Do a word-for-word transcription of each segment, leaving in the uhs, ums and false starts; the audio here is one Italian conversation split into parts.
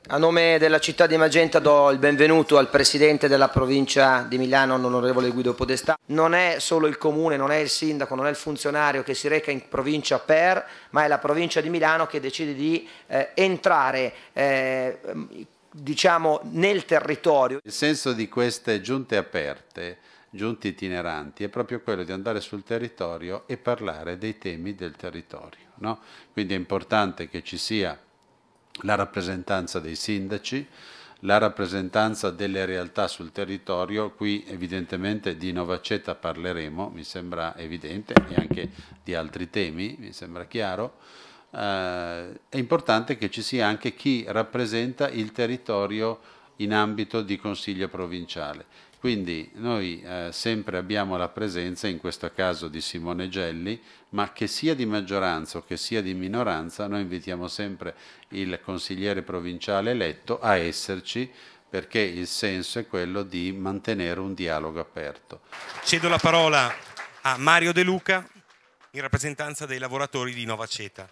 A nome della città di Magenta do il benvenuto al Presidente della Provincia di Milano, l'onorevole Guido Podestà. Non è solo il Comune, non è il Sindaco, non è il funzionario che si reca in provincia per, ma è la Provincia di Milano che decide di eh, entrare eh, diciamo, nel territorio. Il senso di queste giunte aperte, giunte itineranti, è proprio quello di andare sul territorio e parlare dei temi del territorio, no? Quindi è importante che ci sia la rappresentanza dei sindaci, la rappresentanza delle realtà sul territorio. Qui evidentemente di Novaceta parleremo, mi sembra evidente, e anche di altri temi, mi sembra chiaro. Eh, è importante che ci sia anche chi rappresenta il territorio in ambito di consiglio provinciale. Quindi noi eh, sempre abbiamo la presenza, in questo caso di Simone Gelli, ma che sia di maggioranza o che sia di minoranza, noi invitiamo sempre il consigliere provinciale eletto a esserci, perché il senso è quello di mantenere un dialogo aperto. Cedo la parola a Mario De Luca, in rappresentanza dei lavoratori di Novaceta.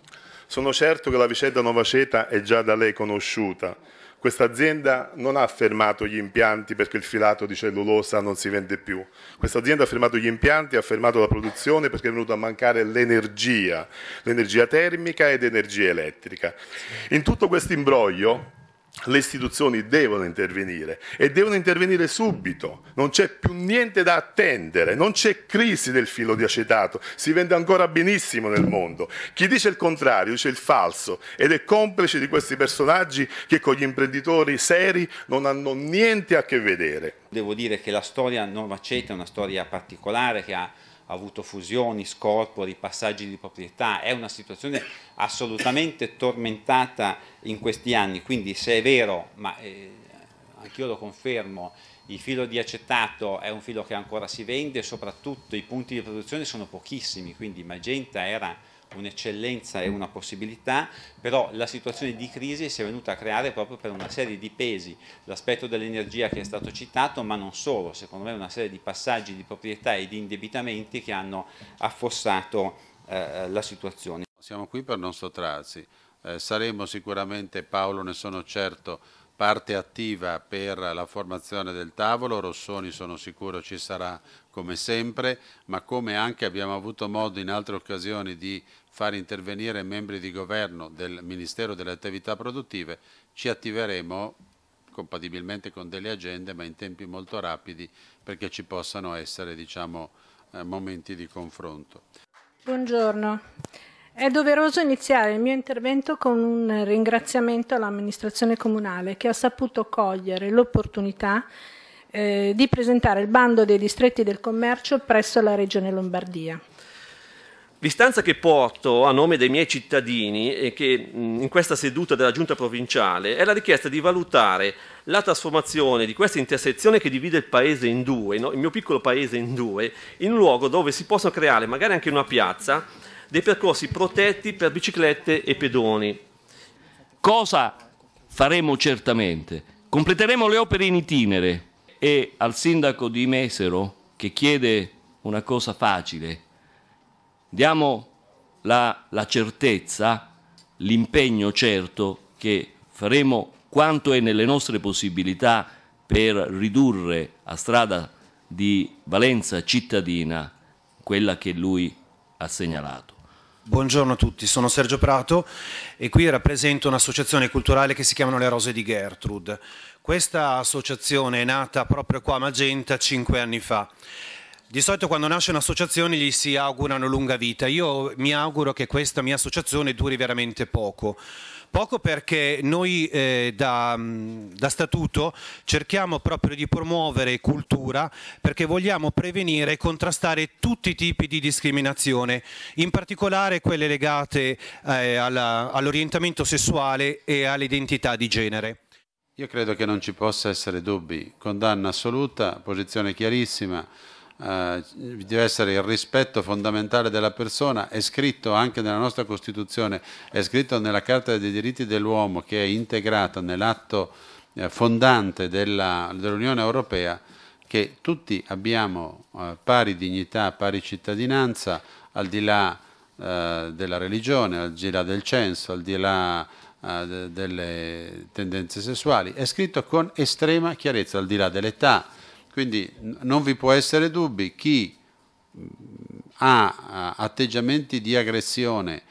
Sono certo che la vicenda Novaceta è già da lei conosciuta. Questa azienda non ha fermato gli impianti perché il filato di cellulosa non si vende più. Questa azienda ha fermato gli impianti, ha fermato la produzione perché è venuta a mancare l'energia, l'energia termica ed energia elettrica. In tutto questo imbroglio le istituzioni devono intervenire e devono intervenire subito, non c'è più niente da attendere, non c'è crisi del filo di acetato, si vende ancora benissimo nel mondo. Chi dice il contrario dice il falso ed è complice di questi personaggi che con gli imprenditori seri non hanno niente a che vedere. Devo dire che la storia Novaceta è una storia particolare che ha ha avuto fusioni, scorpori, passaggi di proprietà, è una situazione assolutamente tormentata in questi anni, quindi se è vero, ma eh, anch'io lo confermo, il filo di acetato è un filo che ancora si vende, soprattutto i punti di produzione sono pochissimi, quindi Magenta era un'eccellenza e una possibilità, però la situazione di crisi si è venuta a creare proprio per una serie di pesi, l'aspetto dell'energia che è stato citato, ma non solo, secondo me una serie di passaggi di proprietà e di indebitamenti che hanno affossato eh, la situazione. Siamo qui per non sottrarsi, eh, saremo sicuramente, Paolo ne sono certo, parte attiva per la formazione del tavolo. Rossoni sono sicuro ci sarà come sempre, ma come anche abbiamo avuto modo in altre occasioni di far intervenire membri di governo del Ministero delle Attività Produttive, ci attiveremo compatibilmente con delle agende, ma in tempi molto rapidi, perché ci possano essere, diciamo, eh, momenti di confronto. Buongiorno. È doveroso iniziare il mio intervento con un ringraziamento all'amministrazione comunale che ha saputo cogliere l'opportunità eh, di presentare il bando dei distretti del commercio presso la Regione Lombardia. L'istanza che porto a nome dei miei cittadini e che in questa seduta della Giunta provinciale è la richiesta di valutare la trasformazione di questa intersezione che divide il paese in due, no? Il mio piccolo paese in due, in un luogo dove si possono creare magari anche una piazza, dei percorsi protetti per biciclette e pedoni. Cosa faremo certamente? Completeremo le opere in itinere e al sindaco di Mesero, che chiede una cosa facile, diamo la, la certezza, l'impegno certo che faremo quanto è nelle nostre possibilità per ridurre a strada di valenza cittadina quella che lui ha segnalato. Buongiorno a tutti, sono Sergio Prato e qui rappresento un'associazione culturale che si chiamano Le Rose di Gertrud. Questa associazione è nata proprio qua a Magenta cinque anni fa. Di solito quando nasce un'associazione gli si augurano lunga vita. Io mi auguro che questa mia associazione duri veramente poco. Poco perché noi eh, da, da statuto cerchiamo proprio di promuovere cultura, perché vogliamo prevenire e contrastare tutti i tipi di discriminazione, in particolare quelle legate eh, all'orientamento sessuale e all'identità di genere. Io credo che non ci possa essere dubbi, condanna assoluta, posizione chiarissima. Uh, deve essere il rispetto fondamentale della persona, è scritto anche nella nostra Costituzione, è scritto nella Carta dei diritti dell'uomo che è integrata nell'atto eh, fondante dell'Unione Europea, che tutti abbiamo uh, pari dignità, pari cittadinanza, al di là uh, della religione, al di là del censo, al di là uh, delle tendenze sessuali. È scritto con estrema chiarezza, al di là dell'età, quindi non vi può essere dubbi. Chi ha atteggiamenti di aggressione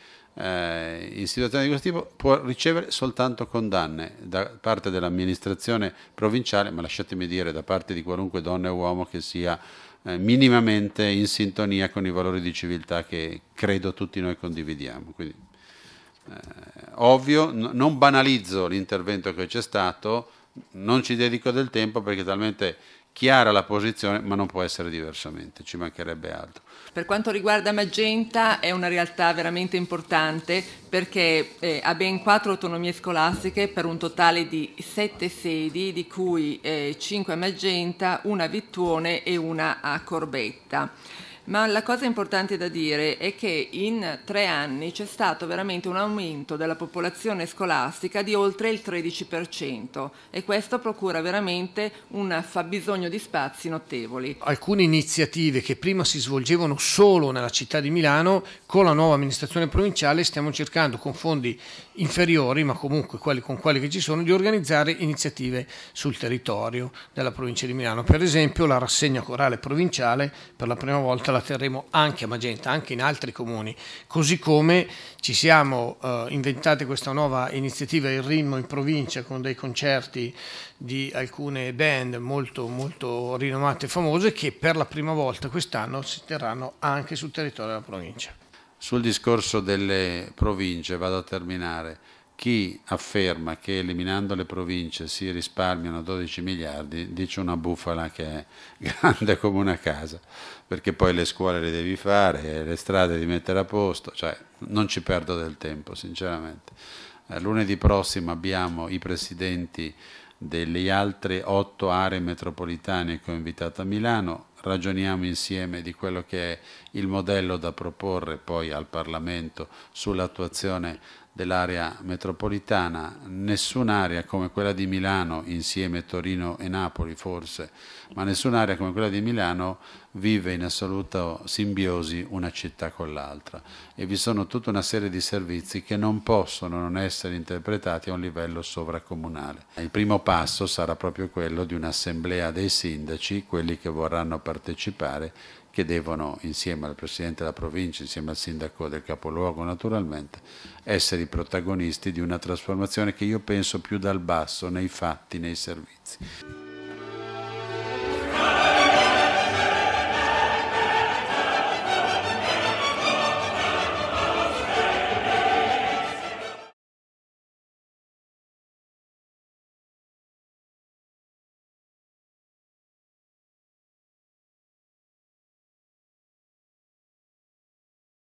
eh, in situazioni di questo tipo può ricevere soltanto condanne da parte dell'amministrazione provinciale, ma lasciatemi dire da parte di qualunque donna e uomo che sia eh, minimamente in sintonia con i valori di civiltà che credo tutti noi condividiamo. Quindi, eh, ovvio, n- non banalizzo l'intervento che c'è stato, non ci dedico del tempo perché è talmente chiara la posizione, ma non può essere diversamente, ci mancherebbe altro. Per quanto riguarda Magenta è una realtà veramente importante perché eh, ha ben quattro autonomie scolastiche per un totale di sette sedi, di cui eh, cinque a Magenta, una a Vittuone e una a Corbetta. Ma la cosa importante da dire è che in tre anni c'è stato veramente un aumento della popolazione scolastica di oltre il tredici per cento e questo procura veramente un fabbisogno di spazi notevoli. Alcune iniziative che prima si svolgevano solo nella città di Milano, con la nuova amministrazione provinciale stiamo cercando con fondi inferiori, ma comunque quelli con quelli che ci sono, di organizzare iniziative sul territorio della provincia di Milano. Per esempio la rassegna corale provinciale per la prima volta la terremo anche a Magenta, anche in altri comuni, così come ci siamo eh, inventati questa nuova iniziativa Il Ritmo in provincia con dei concerti di alcune band molto, molto rinomate e famose che per la prima volta quest'anno si terranno anche sul territorio della provincia. Sul discorso delle province, vado a terminare, chi afferma che eliminando le province si risparmiano dodici miliardi dice una bufala che è grande come una casa, perché poi le scuole le devi fare, le strade devi mettere a posto, cioè non ci perdo del tempo sinceramente. Eh, lunedì prossimo abbiamo i presidenti delle altre otto aree metropolitane che ho invitato a Milano, ragioniamo insieme di quello che è il modello da proporre poi al Parlamento sull'attuazione dell'area metropolitana. Nessun'area come quella di Milano, insieme Torino e Napoli forse, ma nessun'area come quella di Milano vive in assoluta simbiosi una città con l'altra e vi sono tutta una serie di servizi che non possono non essere interpretati a un livello sovracomunale. Il primo passo sarà proprio quello di un'assemblea dei sindaci, quelli che vorranno partecipare, che devono, insieme al Presidente della Provincia, insieme al Sindaco del Capoluogo naturalmente, essere i protagonisti di una trasformazione che io penso più dal basso, nei fatti, nei servizi.